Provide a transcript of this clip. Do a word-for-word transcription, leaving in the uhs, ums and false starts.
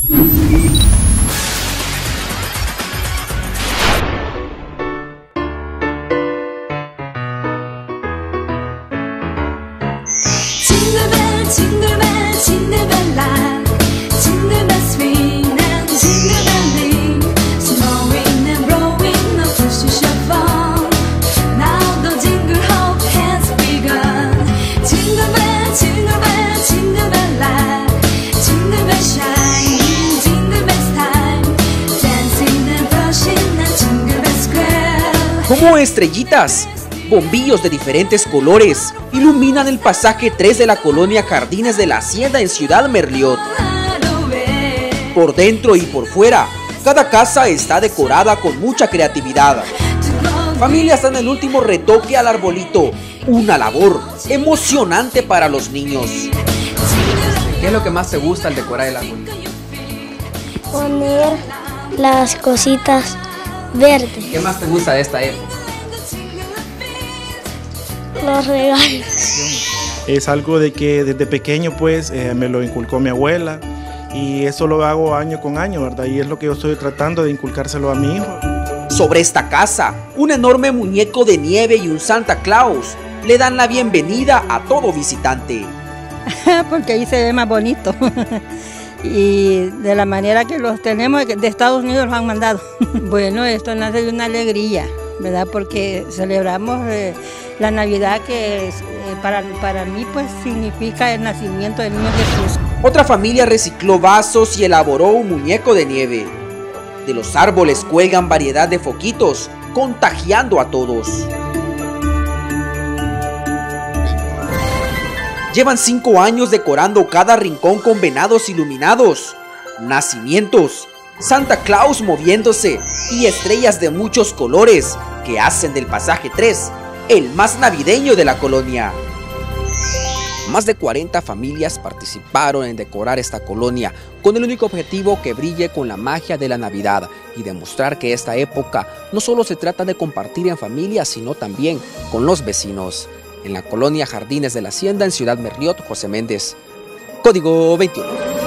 Como estrellitas, bombillos de diferentes colores iluminan el pasaje tres de la colonia Jardines de la Hacienda en Ciudad Merliot. Por dentro y por fuera, cada casa está decorada con mucha creatividad. Familias dan el último retoque al arbolito, una labor emocionante para los niños. ¿Qué es lo que más te gusta al decorar el arbolito? Poner las cositas verdes. ¿Qué más te gusta de esta época? Los regalos. Es algo de que desde pequeño pues eh, me lo inculcó mi abuela y eso lo hago año con año, ¿verdad? Y es lo que yo estoy tratando de inculcárselo a mi hijo. Sobre esta casa, un enorme muñeco de nieve y un Santa Claus le dan la bienvenida a todo visitante. Porque ahí se ve más bonito. Y de la manera que los tenemos, de Estados Unidos los han mandado. Bueno, esto nace de una alegría, ¿verdad? Porque celebramos eh, la Navidad que eh, para, para mí pues significa el nacimiento del niño Jesús. Otra familia recicló vasos y elaboró un muñeco de nieve. De los árboles cuelgan variedad de foquitos, contagiando a todos. Llevan cinco años decorando cada rincón con venados iluminados, nacimientos, Santa Claus moviéndose y estrellas de muchos colores que hacen del pasaje tres el más navideño de la colonia. Más de cuarenta familias participaron en decorar esta colonia con el único objetivo que brille con la magia de la Navidad y demostrar que esta época no solo se trata de compartir en familia, sino también con los vecinos. En la colonia Jardines de la Hacienda en Ciudad Merliot, José Méndez, Código veintiuno.